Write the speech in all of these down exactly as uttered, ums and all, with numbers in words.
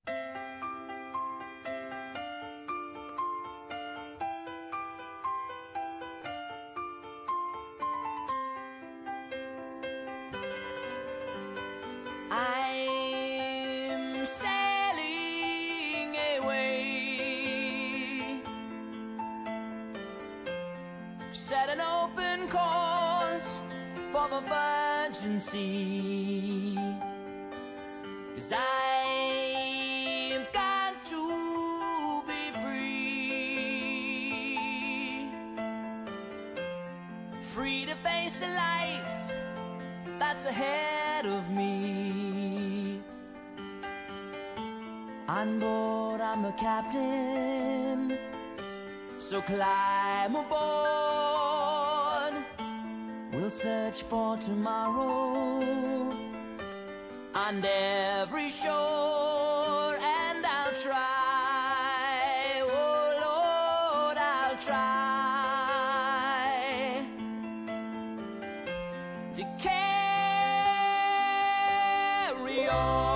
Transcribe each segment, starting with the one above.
I'm sailing away, set an open course for the virgin sea, 'cause I've got to be free, free to face a life that's ahead of me. On board I'm the captain, so climb aboard. We'll search for tomorrow on every shore, and I'll try, oh Lord, I'll try to carry on.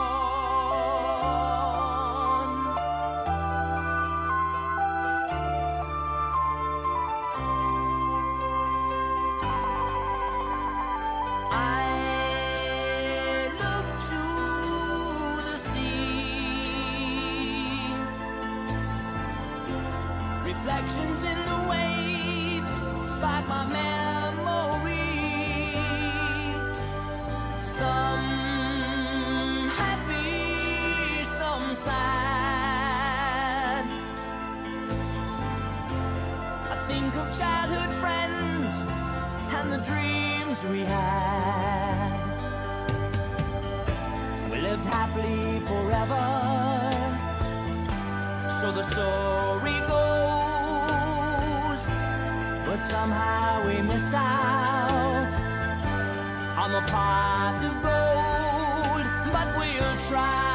Reflections in the waves spark my memory, some happy, some sad. I think of childhood friends and the dreams we had. We lived happily forever, so the story goes. But somehow we missed out on the pot of gold. But we'll try.